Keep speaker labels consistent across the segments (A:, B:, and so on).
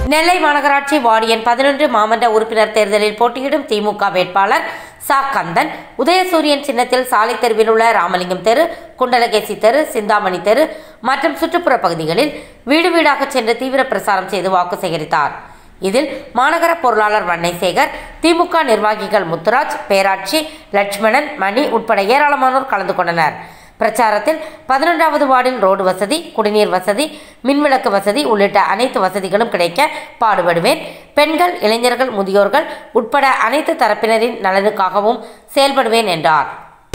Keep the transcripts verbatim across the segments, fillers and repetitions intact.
A: நெல்லை மாநகராட்சி வார்டு எண் பதினொன்று மாமன்ற உறுப்பினர் தேர்தலில் போட்டியிடும் திமுக வேட்பாளர் ச.கந உதயசூரியன் சின்னத்தில் சாலை தெருவில் உள்ள ராமலிங்கம் தெரு, குண்டலகேசி தெரு, சிந்தாமணி தெரு மற்றும் சுற்றுப்புற பகுதிகளில் வீடு வீடாக சென்று தீவிர பிரசாரம் செய்து வாக்கு சேகரித்தார். இதில் மாநகர பொருளாளர் வன்னைசேகர், திமுக நிர்வாகிகள் முத்துராஜ், பேராட்சி, லட்சுமணன், மணி உட்பட ஏராளமானோர் கலந்து கொண்டனர். பிரச்சாரத்தில் பதினொன்றாவது வார்டில் ரோடு வசதி, குடிநீர் வசதி, மின்விளக்கு வசதி உள்ளிட்ட அனைத்து வசதிகளும் கிடைக்க பாடுபடுவேன். பெண்கள், இளைஞர்கள், முதியோர்கள் உட்பட அனைத்து தரப்பினரின் நலனுக்காகவும் செயல்படுவேன் என்றார்.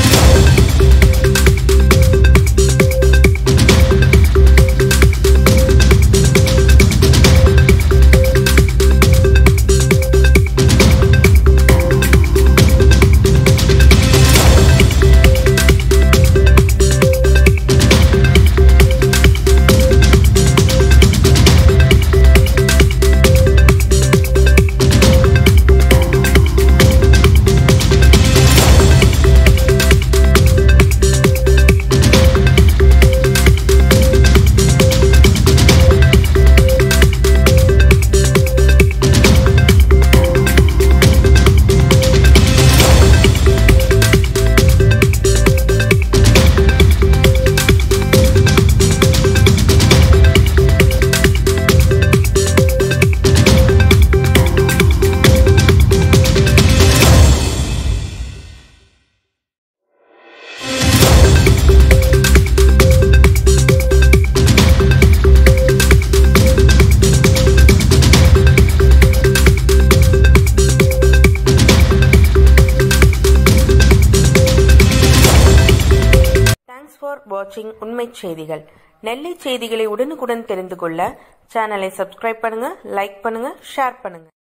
B: Thanks for watching உண்மை செய்திகள். நெல்லை செய்திகளை உடனுக்குடன் தெரிந்து கொள்ள சேனலை சப்ஸ்கிரைப் பண்ணுங்க, லைக் பண்ணுங்க, ஷேர் பண்ணுங்க.